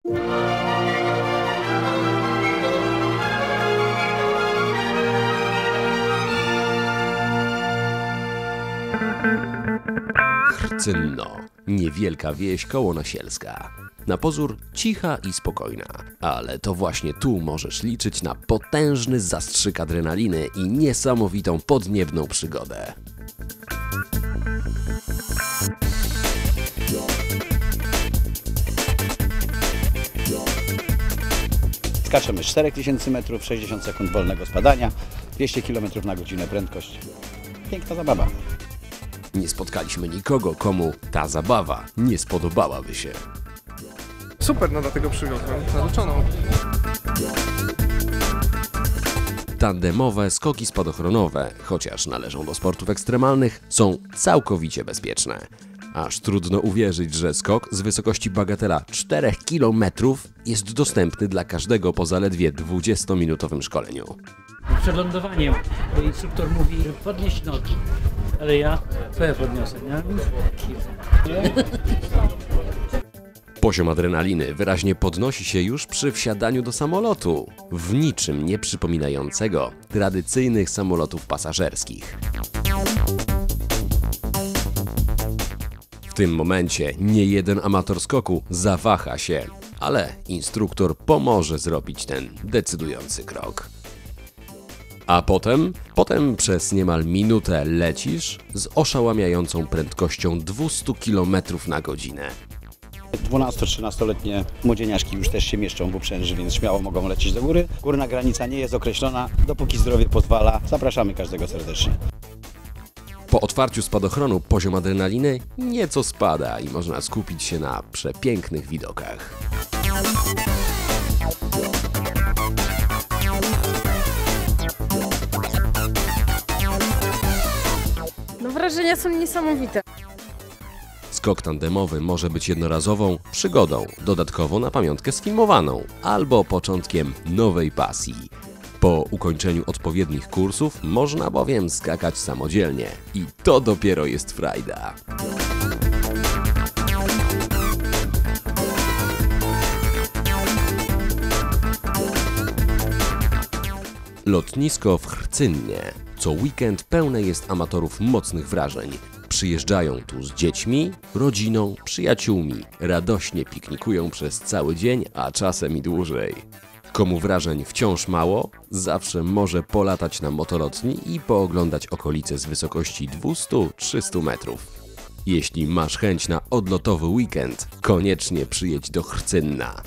Cynno, niewielka wieś kołonosielska. Na pozór cicha i spokojna, ale to właśnie tu możesz liczyć na potężny zastrzyk adrenaliny i niesamowitą podniebną przygodę. Skaczemy 4000 metrów, 60 sekund wolnego spadania, 200 km na godzinę prędkość. Piękna zabawa. Nie spotkaliśmy nikogo, komu ta zabawa nie spodobałaby się. Super, no dlatego przywiozłem narzeczoną. Tandemowe skoki spadochronowe, chociaż należą do sportów ekstremalnych, są całkowicie bezpieczne. Aż trudno uwierzyć, że skok z wysokości bagatela 4 km jest dostępny dla każdego po zaledwie 20-minutowym szkoleniu. Przed lądowaniem instruktor mówi, że podnieść nogi, ale ja podniosę, nie? Poziom adrenaliny wyraźnie podnosi się już przy wsiadaniu do samolotu, w niczym nie przypominającego tradycyjnych samolotów pasażerskich. W tym momencie niejeden amator skoku zawaha się, ale instruktor pomoże zrobić ten decydujący krok. A potem przez niemal minutę lecisz z oszałamiającą prędkością 200 km na godzinę. 12-13-letnie młodzieniaszki już też się mieszczą w uprzęży, więc śmiało mogą lecieć do góry. Górna granica nie jest określona, dopóki zdrowie pozwala. Zapraszamy każdego serdecznie. Po otwarciu spadochronu poziom adrenaliny nieco spada i można skupić się na przepięknych widokach. No wrażenia są niesamowite. Skok tandemowy może być jednorazową przygodą, dodatkowo na pamiątkę sfilmowaną, albo początkiem nowej pasji. Po ukończeniu odpowiednich kursów można bowiem skakać samodzielnie i to dopiero jest frajda. Lotnisko w Chrcynnie. Co weekend pełne jest amatorów mocnych wrażeń. Przyjeżdżają tu z dziećmi, rodziną, przyjaciółmi. Radośnie piknikują przez cały dzień, a czasem i dłużej. Komu wrażeń wciąż mało, zawsze może polatać na motolotni i pooglądać okolice z wysokości 200-300 metrów. Jeśli masz chęć na odlotowy weekend, koniecznie przyjedź do Chrcynna.